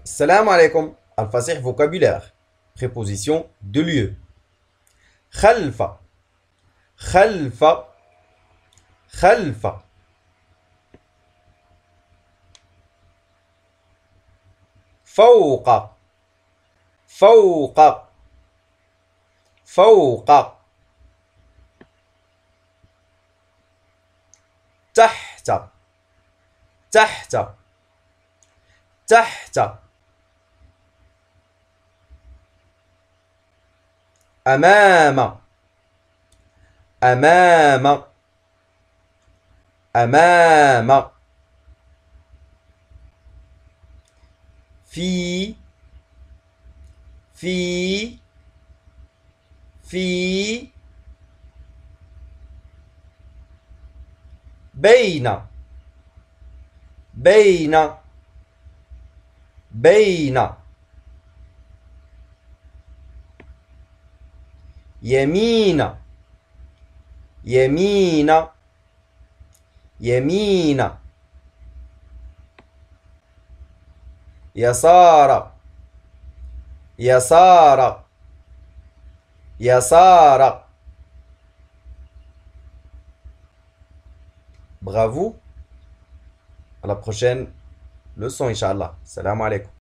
Salam alaikum. Al-Fasih vocabulaire. Préposition de lieu. خلف خلف خلف. فوق فوق فوق. تحت تحت تحت. أمام أمام أمام. في في في. بين بين بين. يمين يمين يمين. يسار يسار يسار. Bravo. À la prochaine leçon, Inch'Allah. Salam alaikum.